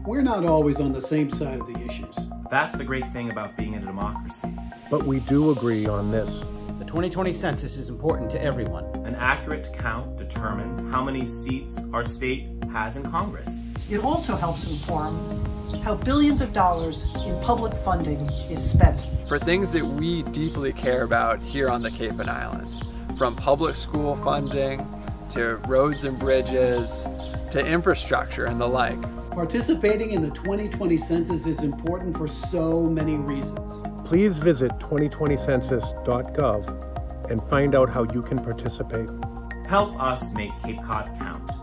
We're not always on the same side of the issues. That's the great thing about being in a democracy. But we do agree on this. The 2020 census is important to everyone. An accurate count determines how many seats our state has in Congress. It also helps inform how billions of dollars in public funding is spent. For things that we deeply care about here on the Cape and Islands, from public school funding to roads and bridges to infrastructure and the like. Participating in the 2020 census is important for so many reasons. Please visit 2020census.gov and find out how you can participate. Help us make Cape Cod count.